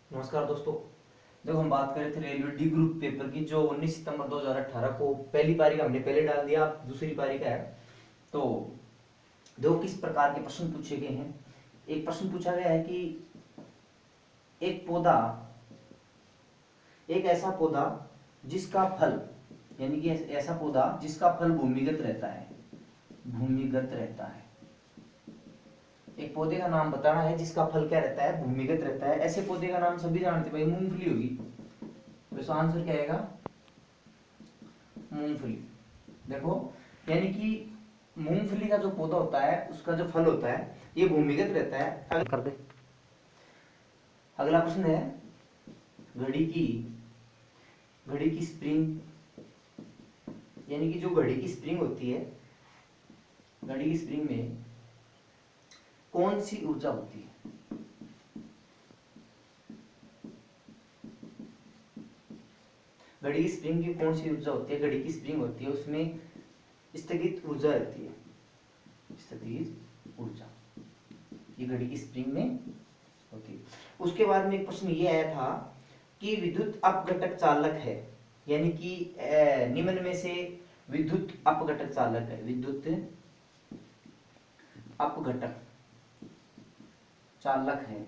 नमस्कार दोस्तों। जब हम बात कर रहे थे रेलवे डी ग्रुप पेपर की, जो 19 सितंबर 2018 को पहली पारी का हमने पहले डाल दिया, अब दूसरी पारी का है। तो दो किस प्रकार के प्रश्न पूछे गए हैं। एक प्रश्न पूछा गया है कि एक पौधा, एक ऐसा पौधा जिसका फल, यानी कि ऐसा पौधा जिसका फल भूमिगत रहता है, भूमिगत रहता है। एक पौधे का नाम बताना है जिसका फल क्या रहता है, भूमिगत रहता है। ऐसे पौधे का नाम सभी जानते हैं भाई, मूंगफली होगी। तो इसका आंसर क्या आएगा, मूंगफली। देखो, यानी कि मूंगफली का जो पौधा होता है, उसका जो फल होता है, ये भूमिगत रहता है। कर दे। अगला प्रश्न है, घड़ी की घड़ी की स्प्रिंग, यानी कि जो घड़ी की स्प्रिंग होती है, घड़ी की स्प्रिंग में कौन सी ऊर्जा होती है। घड़ी की स्प्रिंग की कौन सी ऊर्जा होती है। घड़ी की स्प्रिंग होती है, उसमें स्थगित ऊर्जा रहती है, स्थगित ऊर्जा, ये घड़ी की स्प्रिंग में होती है। उसके बाद में एक प्रश्न ये आया था कि विद्युत अपघटक चालक है, यानी कि निम्न में से विद्युत अपघटक चालक है, विद्युत अपघटक चालक है,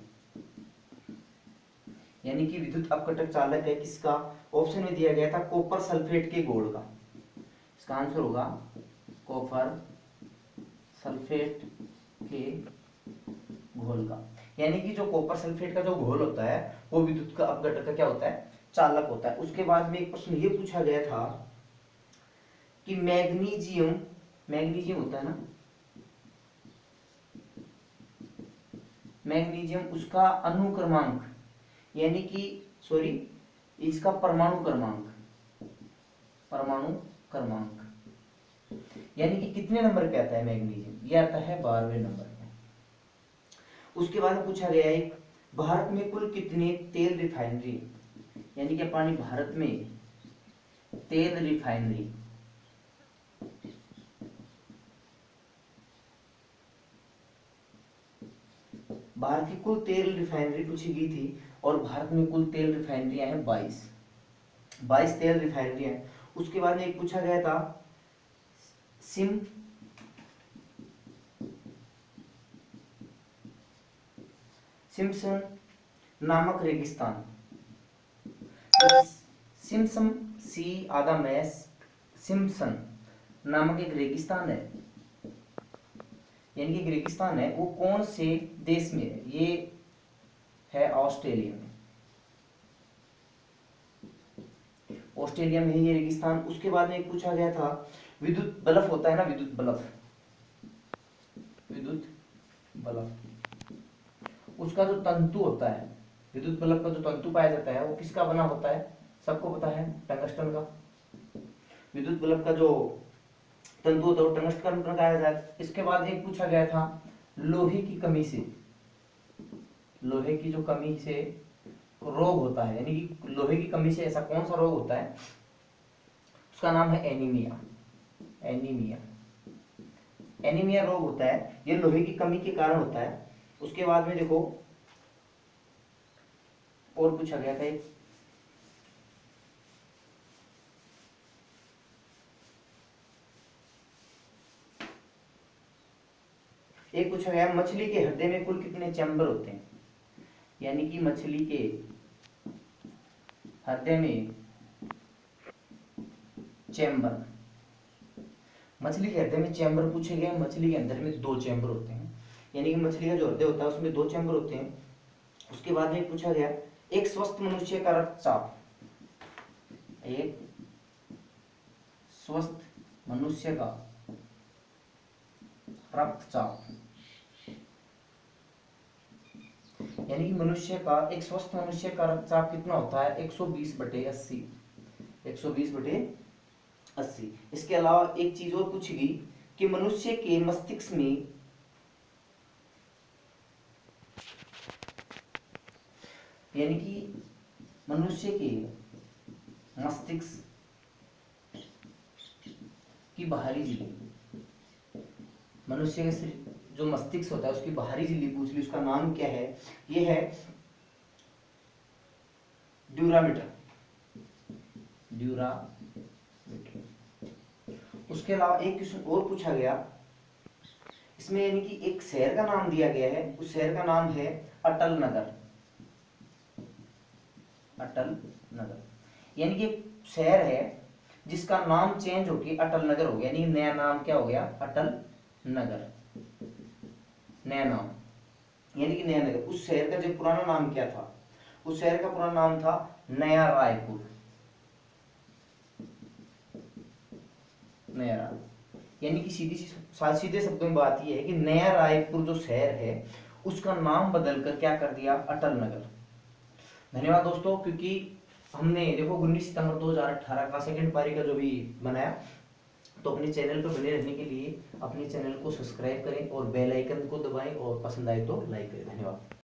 यानी कि विद्युत अपघटक चालक है किसका। ऑप्शन में दिया गया था कॉपर सल्फेट के घोल का। इसका आंसर होगा कॉपर सल्फेट के घोल का। यानी कि जो कॉपर सल्फेट का जो घोल होता है, वो विद्युत का अपघटक का क्या होता है, चालक होता है। उसके बाद में एक प्रश्न ये पूछा गया था कि मैग्नीशियम, मैग्नीशियम होता है ना, मैग्नीशियम, उसका अणु क्रमांक, यानी कि सॉरी, इसका परमाणु क्रमांक, परमाणु क्रमांक, यानी कि कितने नंबर पे आता है मैग्नीशियम, ये आता है 12वें नंबर पे। उसके बाद में पूछा गया है भारत में कुल कितने तेल रिफाइनरी, यानी कि पानी भारत में तेल रिफाइनरी, भारत की कुल तेल रिफाइनरी पूछी गई थी। और भारत में कुल तेल रिफाइनरियां हैं 22 तेल रिफाइनरी हैं। उसके बाद में एक पूछा गया था सिम सिम्पसन नामक रेगिस्तान, सिम्पसन सी आधा मैस सिम्पसन नामक एक रेगिस्तान है, यानी कि रेगिस्तान है, वो कौन से देश में है। ये है ऑस्ट्रेलिया में, ऑस्ट्रेलिया में है ये रेगिस्तान। उसके बाद में एक पूछा गया था विद्युत बल्ब होता है ना, विद्युत बल्ब, विद्युत बल्ब, उसका जो तंतु होता है, विद्युत बल्ब का जो तंतु पाया जाता है, वो किसका बना होता है, सबको पता है, टंगस्टन का। विद्युत बल्ब का जो तंतु होता है वो टंगस्टन का पाया जाता है। इसके बाद एक पूछा गया था लोहे की कमी से, लोहे की जो कमी से रोग होता है, यानी कि लोहे की कमी से ऐसा कौन सा रोग होता है, उसका नाम है एनीमिया। एनीमिया, एनीमिया रोग होता है, ये लोहे की कमी के कारण होता है। उसके बाद में देखो, और पूछा गया था एक पूछा गया मछली के हृदय में कुल कितने चैम्बर होते हैं, यानी कि मछली के हृदय में चैम्बर, मछली के हृदय में चैम्बर पूछे गए। मछली के अंदर में 2 चैम्बर होते हैं, यानी कि मछली का जो हृदय होता है उसमें 2 चैम्बर होते हैं। उसके बाद में पूछा गया एक स्वस्थ मनुष्य का रक्तचाप, एक स्वस्थ मनुष्य का रक्तचाप, यानी कि मनुष्य का, एक स्वस्थ मनुष्य का रक्तचाप कितना होता है, 120/80, 120/80। इसके अलावा एक चीज और पूछी गई कि मनुष्य के मस्तिष्क में, यानी कि मनुष्य के मस्तिष्क की बाहरी झिल्ली, मनुष्य के जो मस्तिष्क होता है उसकी बाहरी झिल्ली पूछ ली, उसका नाम क्या है, ये है ड्यूरामीटर, ड्यूरामीटर। उसके अलावा एक क्वेश्चन और पूछा गया इसमें, यानी कि एक शहर का नाम दिया गया है, उस शहर का नाम है अटल नगर, अटल नगर। यानी कि एक शहर है जिसका नाम चेंज होके अटल नगर हो गया, यानी नया नाम क्या हो गया, अटल नगर, नया नाम, यानी कि नया नगर। उस शहर का जो पुराना नाम क्या था, उस शहर का पुराना नाम था नया रायपुर, नया रायपुर। यानी कि सीधे शब्दों में बात यह है कि नया रायपुर जो शहर है उसका नाम बदलकर क्या कर दिया, अटल नगर। धन्यवाद दोस्तों, क्योंकि हमने देखो 19 सितंबर 2018 का सेकंड पारी का जो भी बनाया, तो अपने चैनल पर बने रहने के लिए अपने चैनल को सब्सक्राइब करें और बेल आइकन को दबाएं और पसंद आए तो लाइक करें। धन्यवाद।